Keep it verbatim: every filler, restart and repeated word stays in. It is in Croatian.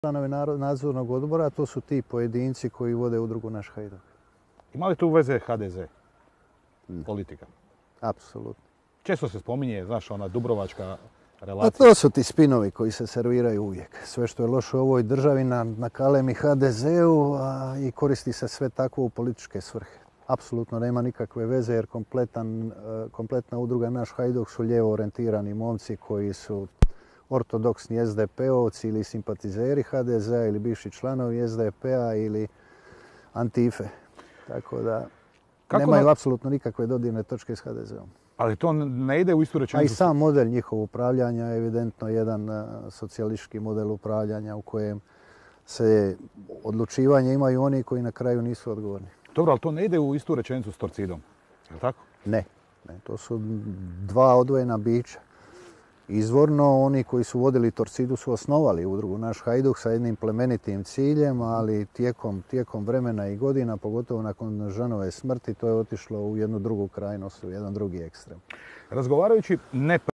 članovi nadzornog odbora, to su ti pojedinci koji vode udrugu Naš Hajduk. Ima li tu veze ha de ze? Politika? Apsolutno. Često se spominje, znaš, ona dubrovačka A relacija. to su ti spinovi koji se serviraju uvijek. Sve što je loše u ovoj državi na, na kalemi ha de zeu i koristi se sve tako u političke svrhe. Apsolutno nema nikakve veze jer kompletan, kompletna udruga Naš Hajduk su lijevo orijentirani momci koji su ortodoksni es de pe ovci ili simpatizeri ha de zea ili bivši članovi es de pe-a ili antife. Tako da Kako nemaju na... apsolutno nikakve dodirne točke s ha de zeom. Ali to ne ide u istu rečenicu. A i sam model njihov upravljanja je evidentno jedan socijalistički model upravljanja u kojem se odlučivanje imaju oni koji na kraju nisu odgovorni. Dobro, ali to ne ide u istu rečenicu s Torcidom, je li tako? Ne, ne, to su dva odvojena bića. Izvorno, oni koji su vodili Torcidu su osnovali udrugu Naš Hajduk sa jednim plemenitim ciljem, ali tijekom, tijekom vremena i godina, pogotovo nakon Žanove smrti, to je otišlo u jednu drugu krajnost, u jedan drugi ekstrem. Razgovarajući ne